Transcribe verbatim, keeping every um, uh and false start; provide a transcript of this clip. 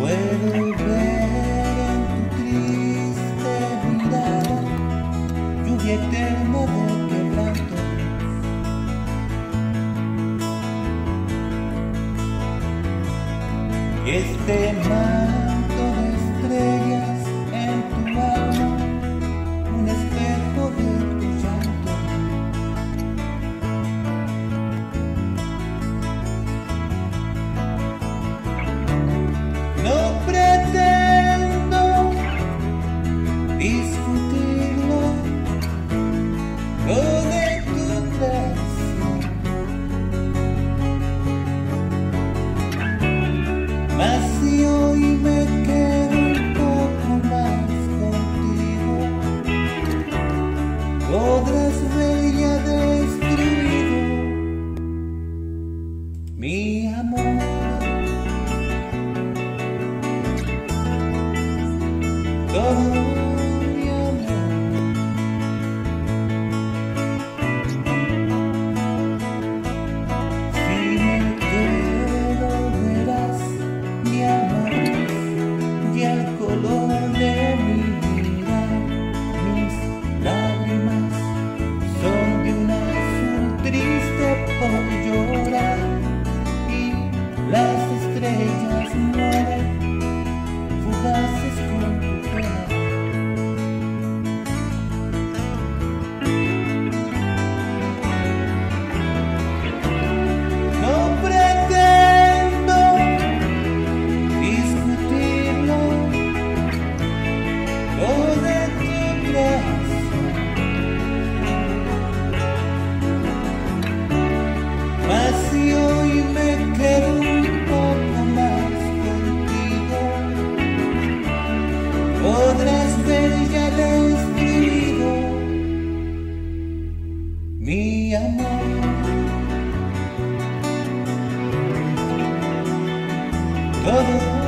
Puedo ver en tu triste mirada lluvia eterna de quebranto. Y este manto de estrellas en tu alma, un espejo de tu llanto. No pretendo discutirlo, lo de tu traición, mas si hoy me quedo un poco más contigo, podrás ver ya destruido mi amor. Todo mi amor. Si me quedo verás, me amarás, y el color de mi mirar, mis lágrimas son de un azul triste por llorar, y las estrellas mueren fugaces con tu pena. No pretendo discutirlo, lo de tu traición, mas si hoy me quedo un poco más contigo, podrás ver ya destruido mi amor. Todo